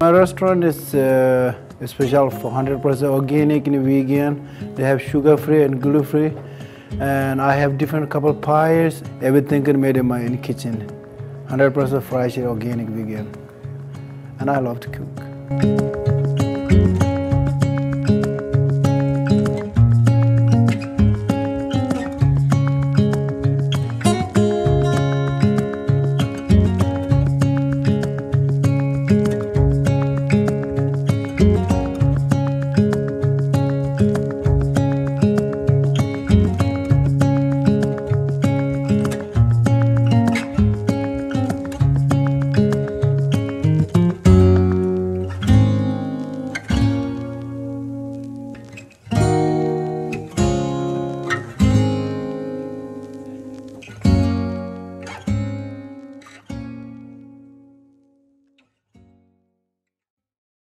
My restaurant is special for 100% organic and vegan. They have sugar-free and gluten-free. And I have different couple pies. Everything is made in my own kitchen. 100% fresh, organic, vegan. And I love to cook.